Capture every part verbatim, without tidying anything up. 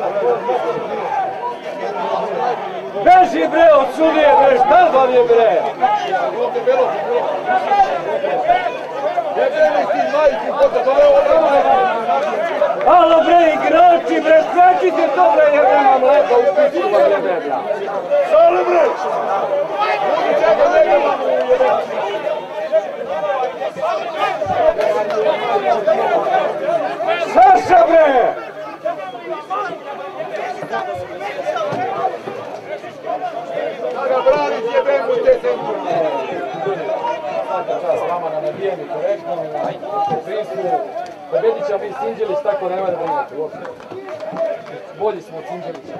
Beži bre od sudije bre, šta vam je bre? Alo bre, igrači bre, skrećite to bre, jer nemam lepa u pičku vam je bre. Sali bre! Saša bre! Sada bravi jebem u te centru. Svaka čast vama na nabijeni korektno i na pristupu. Pobedit ćemo mi Sinđelić, tako nema da brinete uopšte. Bolji smo od Sinđelića.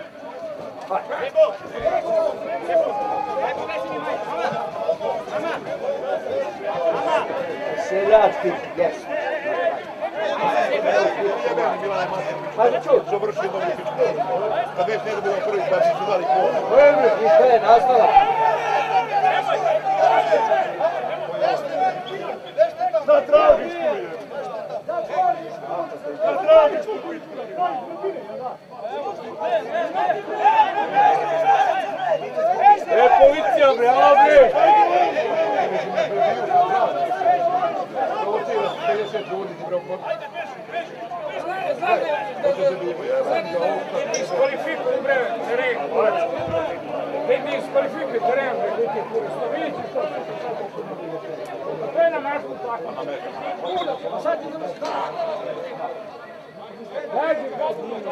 Seljački, jes. Hajde čut. Završi jednom upičku. Kad već ne dobimo prvi, pa bi su dali kolo. I šta je nastala? Na tragičku je. Na tragičku bitku. E, policija bre, alo bre! Diskvalifikuju bre, teren. Ti diskvalifikuju teren, bre, ljudi kuri. Što vidite što se sada kuda? To je na našu tako. A sad ti idemo šta? Dađi, dađi.